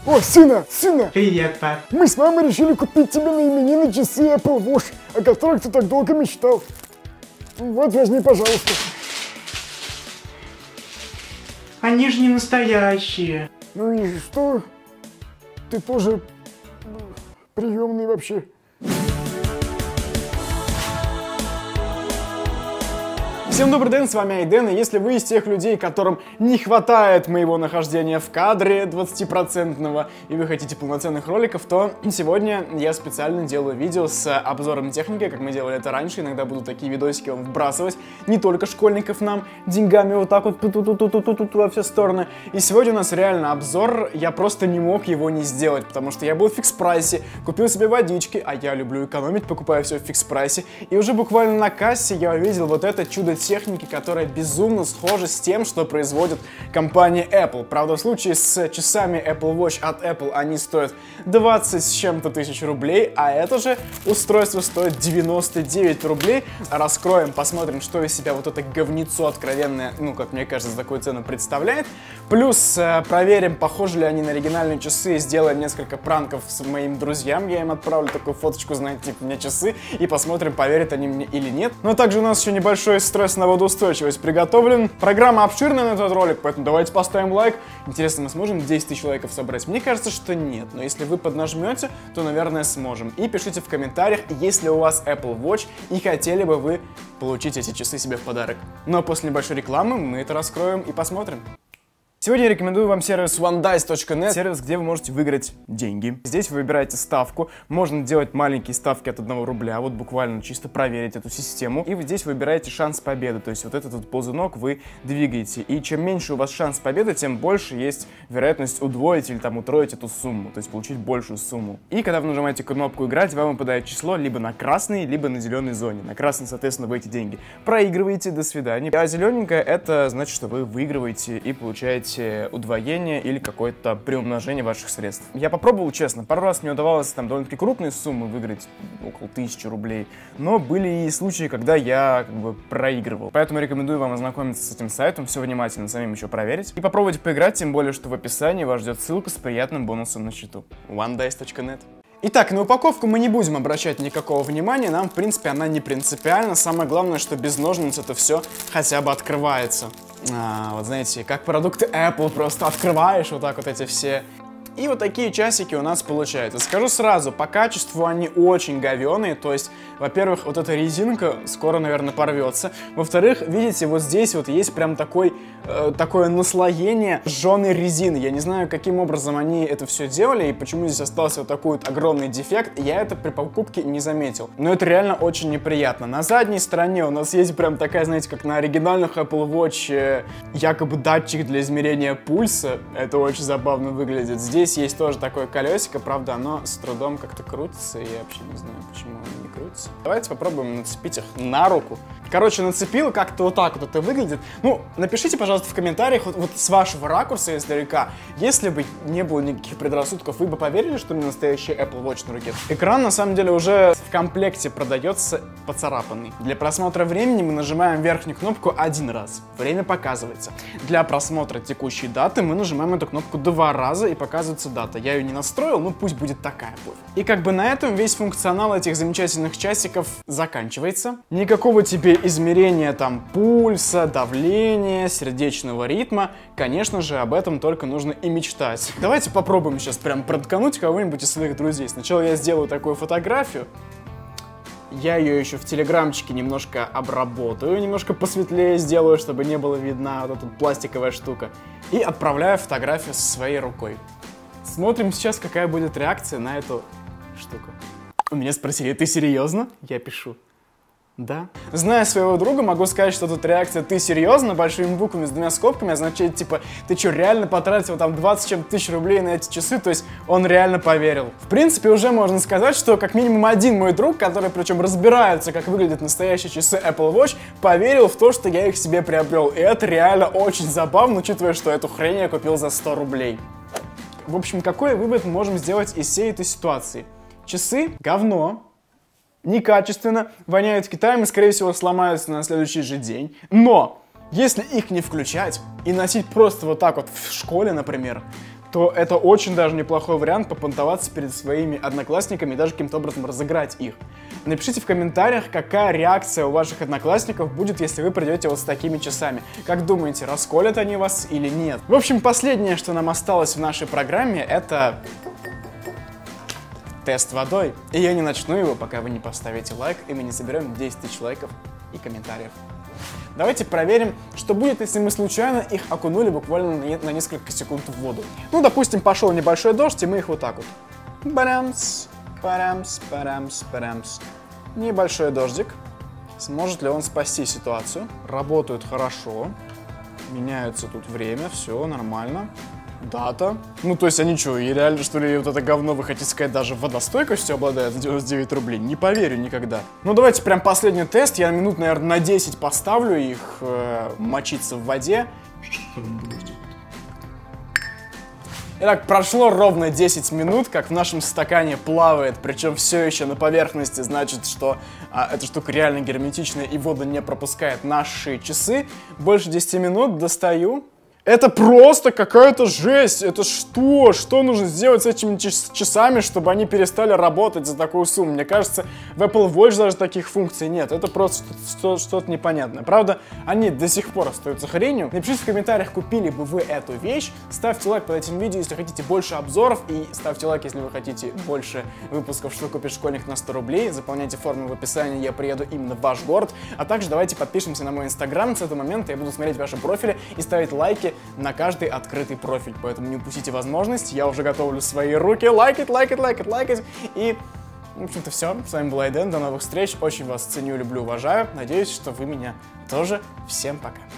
О, сына! Привет, пап. Мы с мамой решили купить тебе на именины часы Apple Watch, о которых ты так долго мечтал. Вот, возьми, пожалуйста. Они же не настоящие. Ну и что? Ты тоже приемный вообще. Всем добрый день, с вами Айден, и если вы из тех людей, которым не хватает моего нахождения в кадре 20%, и вы хотите полноценных роликов, то сегодня я специально делаю видео с обзором техники, как мы делали это раньше. Иногда буду такие видосики вам вбрасывать, не только школьников нам деньгами вот так вот во все стороны. И сегодня у нас реально обзор, я просто не мог его не сделать, потому что я был в фикс-прайсе, купил себе водички, а я люблю экономить, покупаю все в фикс-прайсе, и уже буквально на кассе я увидел вот это чудо техники, которая безумно схожа с тем, что производит компания Apple. Правда, в случае с часами Apple Watch от Apple они стоят 20 с чем-то тысяч рублей, а это же устройство стоит 99 рублей. Раскроем, посмотрим, что из себя вот это говнецо откровенное, ну, как мне кажется, за такую цену представляет. Плюс проверим, похожи ли они на оригинальные часы, сделаем несколько пранков с моим друзьям, я им отправлю такую фоточку, знаете, типа, мне часы, и посмотрим, поверят они мне или нет. Но также у нас еще небольшой стресс на водоустойчивость приготовлен. Программа обширная на этот ролик, поэтому давайте поставим лайк. Интересно, мы сможем 10 тысяч лайков собрать? Мне кажется, что нет, но если вы поднажмете, то, наверное, сможем. И пишите в комментариях, есть ли у вас Apple Watch и хотели бы вы получить эти часы себе в подарок. Ну а после небольшой рекламы мы это раскроем и посмотрим. Сегодня я рекомендую вам сервис onedice.net, сервис, где вы можете выиграть деньги. Здесь вы выбираете ставку, можно делать маленькие ставки от 1 рубля, вот буквально чисто проверить эту систему. И вы здесь выбираете шанс победы, то есть вот этот вот ползунок вы двигаете. И чем меньше у вас шанс победы, тем больше есть вероятность удвоить или там утроить эту сумму, то есть получить большую сумму. И когда вы нажимаете кнопку «Играть», вам выпадает число либо на красной, либо на зеленой зоне. На красной, соответственно, вы эти деньги проигрываете, до свидания. А зелененькая — это значит, что вы выигрываете и получаете удвоение или какое-то приумножение ваших средств. Я попробовал, честно, пару раз мне удавалось там довольно-таки крупные суммы выиграть, около 1000 рублей, но были и случаи, когда я как бы проигрывал. Поэтому рекомендую вам ознакомиться с этим сайтом, все внимательно самим еще проверить и попробовать поиграть, тем более, что в описании вас ждет ссылка с приятным бонусом на счету. onedice.net. Итак, на упаковку мы не будем обращать никакого внимания, нам, в принципе, она не принципиальна. Самое главное, что без ножниц это все хотя бы открывается. Вот знаете, как продукты Apple, просто открываешь вот так вот эти все. И вот такие часики у нас получаются. Скажу сразу, по качеству они очень говёные, то есть, во-первых, вот эта резинка скоро, наверное, порвется. Во-вторых, видите, вот здесь вот есть прям такое наслоение жженой резины. Я не знаю, каким образом они это все делали и почему здесь остался вот такой вот огромный дефект. Я это при покупке не заметил. Но это реально очень неприятно. На задней стороне у нас есть прям такая, знаете, как на оригинальных Apple Watch, якобы датчик для измерения пульса. Это очень забавно выглядит. Здесь есть тоже такое колесико, правда, оно с трудом как-то крутится, и я вообще не знаю, почему оно не крутится. Давайте попробуем нацепить их на руку. Короче, нацепил, как-то вот так вот это выглядит. Ну, напишите, пожалуйста, в комментариях, вот с вашего ракурса издалека, если бы не было никаких предрассудков, вы бы поверили, что у меня настоящий Apple Watch на руке? Экран, на самом деле, уже в комплекте продается поцарапанный. Для просмотра времени мы нажимаем верхнюю кнопку один раз. Время показывается. Для просмотра текущей даты мы нажимаем эту кнопку 2 раза, и показывается дата. Я ее не настроил, но пусть будет такая. И как бы на этом весь функционал этих замечательных часиков заканчивается. Никакого тебе измерения там пульса, давления, сердечного ритма. Конечно же, об этом только нужно и мечтать. Давайте попробуем сейчас прям проткануть кого-нибудь из своих друзей. Сначала я сделаю такую фотографию. Я ее еще в телеграмчике немножко обработаю, немножко посветлее сделаю, чтобы не было видна вот эта пластиковая штука. И отправляю фотографию со своей рукой. Смотрим сейчас, какая будет реакция на эту штуку. У меня спросили: ты серьезно? Я пишу: да. Зная своего друга, могу сказать, что тут реакция «ты серьезно?» большими буквами с 2 скобками означает, типа, ты что, реально потратил там 20 чем-то тысяч рублей на эти часы? То есть он реально поверил. В принципе, уже можно сказать, что как минимум один мой друг, который причем разбирается, как выглядят настоящие часы Apple Watch, поверил в то, что я их себе приобрел. И это реально очень забавно, учитывая, что эту хрень я купил за 100 рублей. В общем, какой вывод мы можем сделать из всей этой ситуации? Часы — говно. Некачественно, воняют Китаем и, скорее всего, сломаются на следующий же день. Но если их не включать и носить просто вот так вот в школе, например, то это очень даже неплохой вариант попонтоваться перед своими одноклассниками и даже каким-то образом разыграть их. Напишите в комментариях, какая реакция у ваших одноклассников будет, если вы придете вот с такими часами. Как думаете, расколят они вас или нет? В общем, последнее, что нам осталось в нашей программе, это тест водой. И я не начну его, пока вы не поставите лайк, и мы не соберем 10 тысяч лайков и комментариев. Давайте проверим, что будет, если мы случайно их окунули буквально на несколько секунд в воду. Ну, допустим, пошел небольшой дождь, и мы их вот так вот. Барамс, барамс, барамс, барамс. Небольшой дождик. Сможет ли он спасти ситуацию? Работают хорошо. Меняется тут время, все нормально. Дата. Ну, то есть они что, и реально, что ли, вот это говно, вы хотите сказать, даже водостойкостью обладает за 99 рублей? Не поверю никогда. Ну, давайте прям последний тест. Я минут, наверное, на 10 поставлю их мочиться в воде. Итак, прошло ровно 10 минут, как в нашем стакане плавает, причем все еще на поверхности, значит, что эта штука реально герметичная и вода не пропускает наши часы. Больше 10 минут, достаю. Это просто какая-то жесть. Это что? Что нужно сделать с этими часами, чтобы они перестали работать за такую сумму? Мне кажется, в Apple Watch даже таких функций нет. Это просто что-то непонятное. Правда, они до сих пор остаются хренью. Напишите в комментариях, купили бы вы эту вещь. Ставьте лайк под этим видео, если хотите больше обзоров. И ставьте лайк, если вы хотите больше выпусков «Что купит школьник» на 100 рублей. Заполняйте форму в описании, я приеду именно в ваш город. А также давайте подпишемся на мой инстаграм. С этого момента я буду смотреть ваши профили и ставить лайки на каждый открытый профиль, поэтому не упустите возможность, я уже готовлю свои руки, лайкать. И, в общем-то, все, с вами был Айден, до новых встреч, очень вас ценю, люблю, уважаю, надеюсь, что вы меня тоже, всем пока.